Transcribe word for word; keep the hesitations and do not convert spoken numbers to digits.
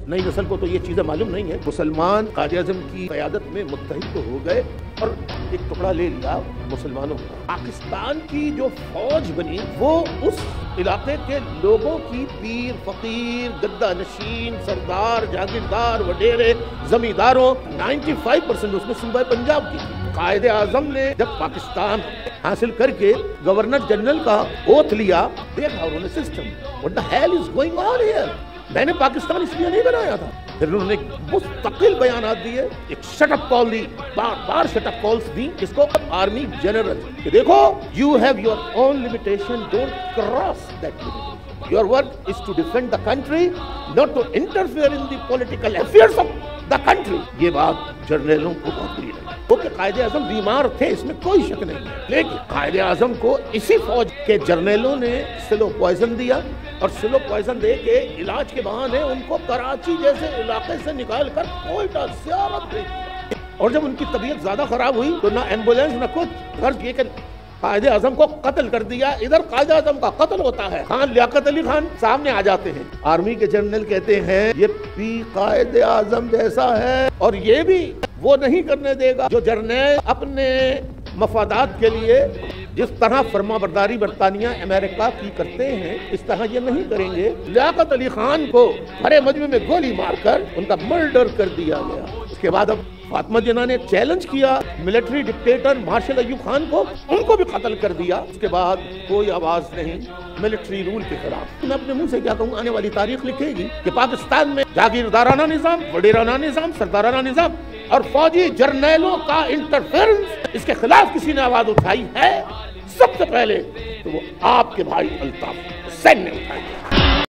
नई नस्ल को तो ये चीजें मालूम नहीं है। मुसलमान कायदे आज़म की क़यादत में मुत्तहिद तो हो गए और एक टुकड़ा ले लिया मुसलमानों का। पाकिस्तान की जो फौज बनी वो उस इलाके के लोगों की पीर फकीर गद्दा नशीन सरदार जागीरदार वडेरे जमींदारों पचानवे परसेंट उसमें सूबा पंजाब की थी। कायदे आज़म ने जब पाकिस्तान हासिल करके गवर्नर जनरल का ओथ लिया, देखा उन्होंने system what the hell is going on here. मैंने पाकिस्तान इसलिए नहीं बनाया था। फिर उन्होंने मुस्तकिल बयानात दिए, एक शटअप कॉल दी, बार बार शटअप कॉल्स दी इसको आर्मी जनरल कि देखो you have your own limitation, don't cross that limitation. Your work is to defend the country, not to interfere in the political affairs of the country. ये बात जर्नलों को बहुत बुरी लगी। वो कि कायदे आज़म बीमार थे, इसमें कोई शक नहीं है, लेकिन कायदे आज़म को इसी फौज के जर्नलों ने स्लो पॉइजन दिया और स्लो पॉइजन दे के इलाज के बहाने उनको कराची जैसे इलाके से निकाल कर कोयटा ज़ियारत दे दिया। और जब उनकी तबीयत ज्यादा खराब हुई तो ना एम्बुलेंस ना कुछ, गर्ज ये कि कायदे आज़म को कत्ल कर दिया। इधर कायदे आज़म का कत्ल होता है, खान लियाकत अली खान सामने आ जाते हैं। आर्मी के जनरल कहते हैं ये भी कायदे आज़म जैसा है और ये भी वो नहीं करने देगा जो जर्नल अपने मफादात के लिए जिस तरह फर्माबरदारी बरतानिया अमेरिका की करते हैं इस तरह ये नहीं करेंगे। लियाकत अली खान को भरे मजमे में गोली मारकर उनका मर्डर कर दिया गया। उसके बाद अब फातिमा जिन्ना ने चैलेंज किया military dictator marshal Ayub Khan को, उनको भी कत्ल कर दिया। उसके बाद कोई आवाज नहीं मिलिट्री रूल के खिलाफ। मैं अपने मुंह से क्या कहूँ, आने वाली तारीख लिखेगी कि पाकिस्तान में जागीरदाराना निजाम, वडेराना निजाम, सरदाराना निजाम और फौजी जर्नैलों का इंटरफेरेंस, इसके खिलाफ किसी ने आवाज उठाई है सबसे पहले तो वो आपके भाई अल्ताफ हुसैन ने उठाई।